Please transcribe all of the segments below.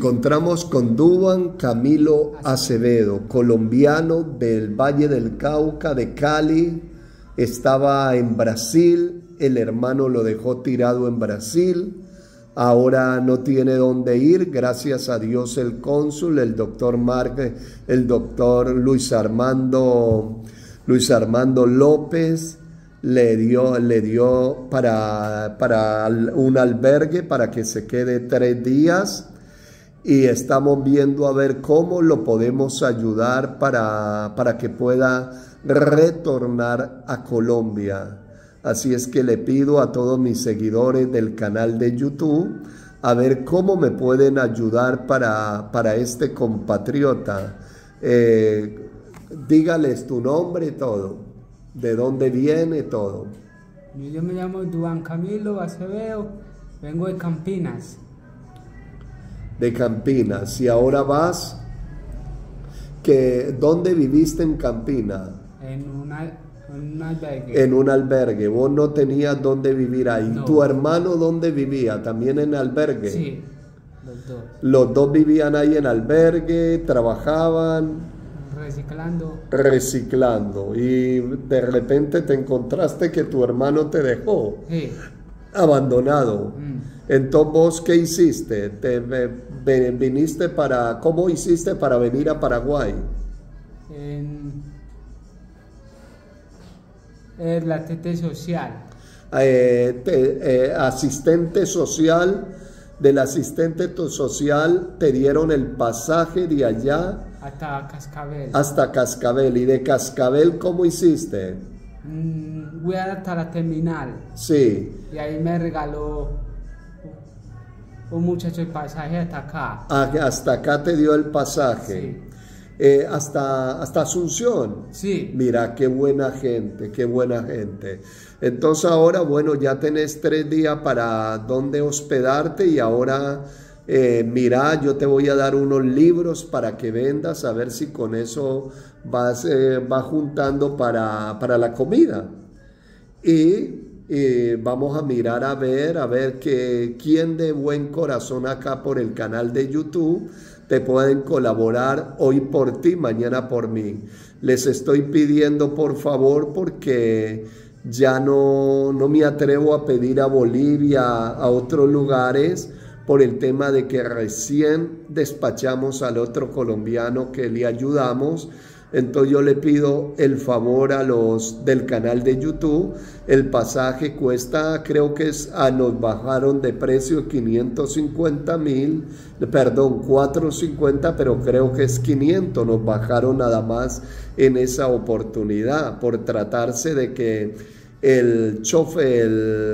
encontramos con Duván Camilo Acevedo, colombiano del Valle del Cauca, de Cali. Estaba en Brasil, el hermano lo dejó tirado en Brasil. Ahora no tiene dónde ir, gracias a Dios el cónsul, el doctor Luis Armando López le dio para un albergue para que se quede 3 días y estamos viendo a ver cómo lo podemos ayudar para que pueda retornar a Colombia. Así es que le pido a todos mis seguidores del canal de YouTube a ver cómo me pueden ayudar para este compatriota. Dígales tu nombre y todo, de dónde viene todo. Yo me llamo Duván Camilo Acevedo, vengo de Campinas. De Campinas, y ahora vas, ¿dónde viviste en Campinas? En un albergue. En un albergue. Vos no tenías dónde vivir ahí. No. ¿Tu hermano dónde vivía? ¿También en albergue? Sí, los dos. Los dos vivían ahí en albergue, trabajaban. Reciclando. Y de repente te encontraste que tu hermano te dejó. Sí. Abandonado. Entonces, ¿vos qué hiciste? ¿Cómo hiciste para venir a Paraguay? La TT social. Asistente social, del asistente social te dieron el pasaje de allá hasta Cascabel. Hasta Cascabel. ¿Y de Cascabel cómo hiciste? Voy hasta la terminal. Sí. Y ahí me regaló un muchacho el pasaje hasta acá. Hasta acá te dio el pasaje. Sí. Hasta Asunción. Sí. Mira, qué buena gente, qué buena gente. Entonces ahora, bueno, ya tenés 3 días para dónde hospedarte y ahora, mira, yo te voy a dar unos libros para que vendas, a ver si con eso vas juntando para la comida. Y vamos a mirar a ver quién de buen corazón acá por el canal de YouTube te pueden colaborar hoy por ti, mañana por mí. Les estoy pidiendo por favor porque ya no me atrevo a pedir a Bolivia, a otros lugares, por el tema de que recién despachamos al otro colombiano que le ayudamos. Entonces yo le pido el favor a los del canal de YouTube. El pasaje cuesta, creo que nos bajaron de precio 450, pero creo que es 500, nos bajaron nada más en esa oportunidad, por tratarse de que el chofer,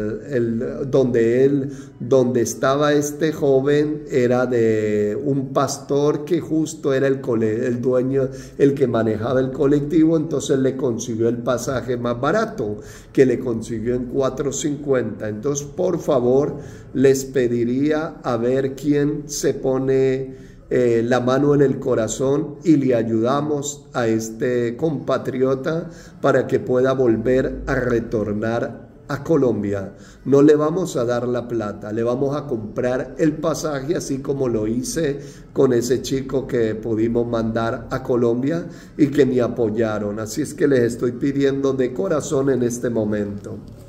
donde estaba este joven era de un pastor que justo era el dueño, el que manejaba el colectivo, entonces le consiguió el pasaje más barato, que le consiguió en 450. Entonces, por favor, les pediría a ver quién se pone la mano en el corazón y le ayudamos a este compatriota para que pueda volver a retornar a Colombia. No le vamos a dar la plata, le vamos a comprar el pasaje, así como lo hice con ese chico que pudimos mandar a Colombia y que me apoyaron. Así es que les estoy pidiendo de corazón en este momento.